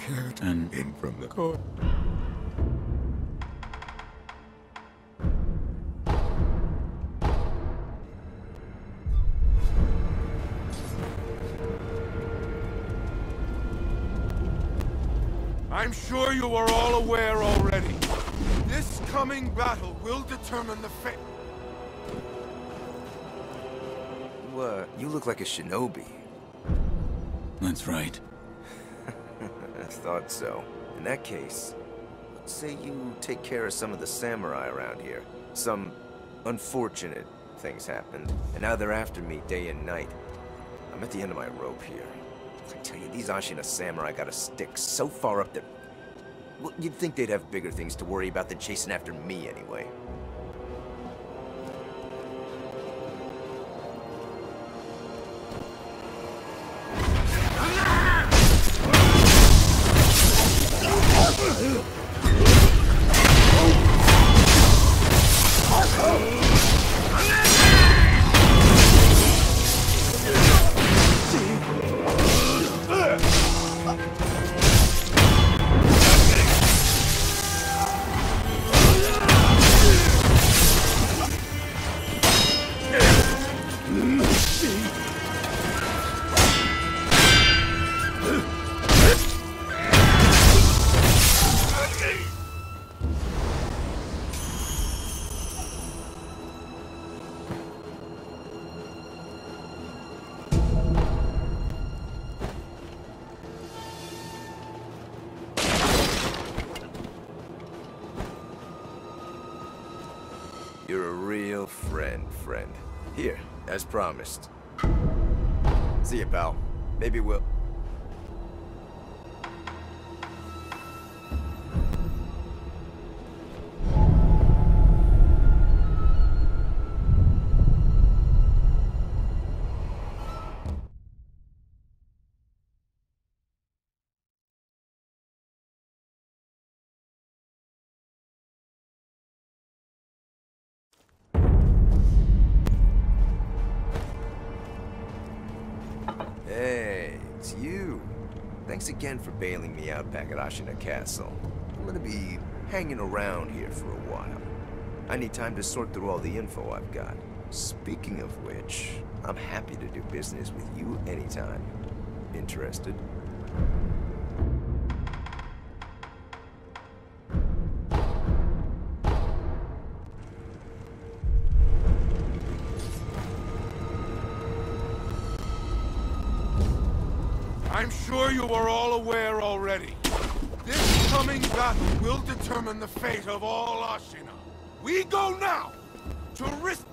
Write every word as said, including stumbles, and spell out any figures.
can't And in from the court. I'm sure you are all aware already. This coming battle will determine the fate. You, uh, you look like a shinobi. that's right. I thought so. In that case, let's say you take care of some of the samurai around here. Some unfortunate things happened, and now they're after me day and night. I'm at the end of my rope here. I tell you, these Ashina samurai got a stick so far up their... Well, you'd think they'd have bigger things to worry about than chasing after me anyway. You're a real friend, friend. Here, as promised. See you, pal. Maybe we'll... Hey, it's you. Thanks again for bailing me out back at Ashina Castle. I'm gonna be hanging around here for a while. I need time to sort through all the info I've got. Speaking of which, I'm happy to do business with you anytime. Interested? I'm sure you are all aware already. This coming battle will determine the fate of all Ashina. We go now to risk